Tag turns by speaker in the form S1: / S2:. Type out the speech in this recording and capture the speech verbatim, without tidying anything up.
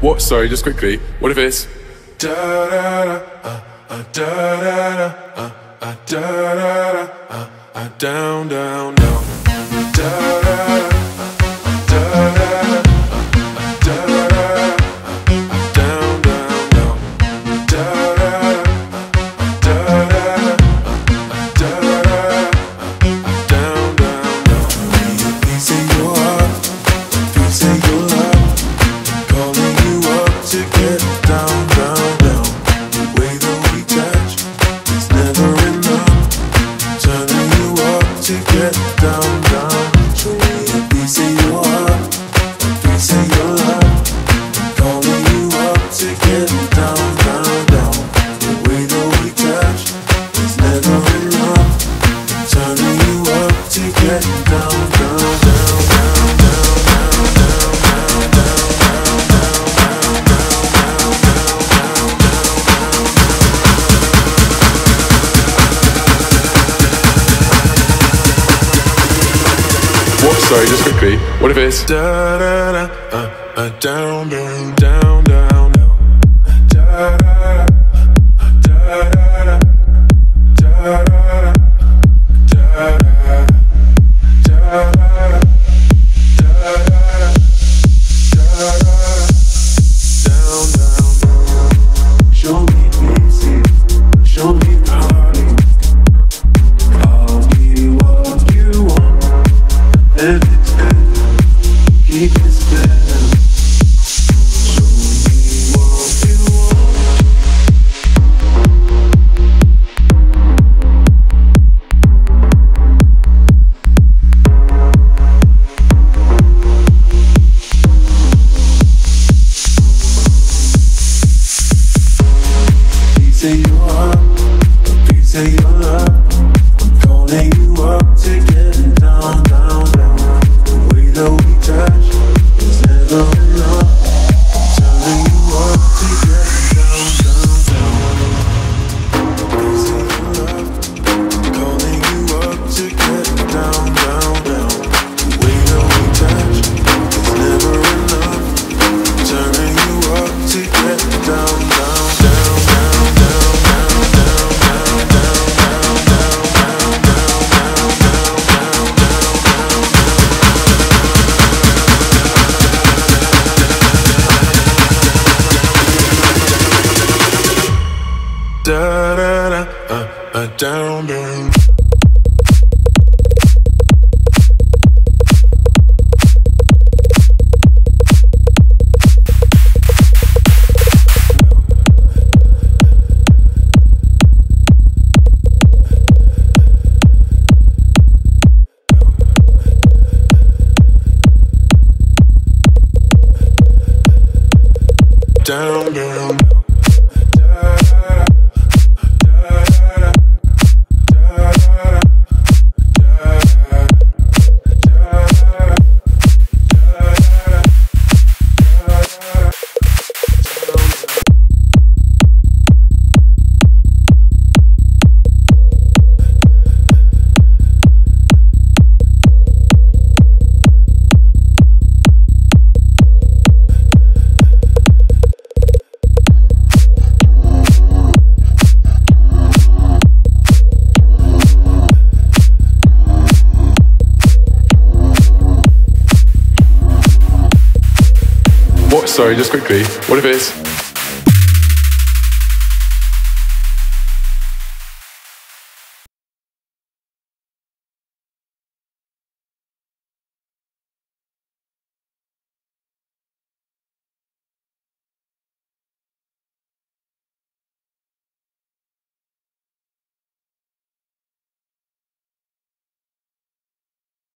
S1: What? Sorry, just quickly. What if it's da da da uh, uh, da da da uh, uh, da da da uh, uh, down down down da da da uh, da da da uh, da da da uh, down down down da da da da da da da down down down. Peace in your heart, peace in your love, calling you up to get down down down. The way that we touch is never enough, turning you up to get down down. Show me a piece in your heart, a piece in your love, calling you up to get down down down. The way that we touch is never enough, turning you up to get down down down down down down down down down What? Sorry, just quickly. What if it's da da da uh, uh, down down down down down da da da da da da da da da da da da. Show me easy, show me party. I'll be what you want, and it's better. Keep it better. Show me what you want. Piece of your heart, a piece of your love, I'm calling you up to get down, down, down. The way that we touch is never enough, turning you up to get down, down, down. A piece of your love, I'm calling you up to get down, down, down. The way that we touch is never enough, turning you up to get down, down, down, down, down. Da da da uh, uh, down down. Down down. What? Sorry, just quickly. What if it's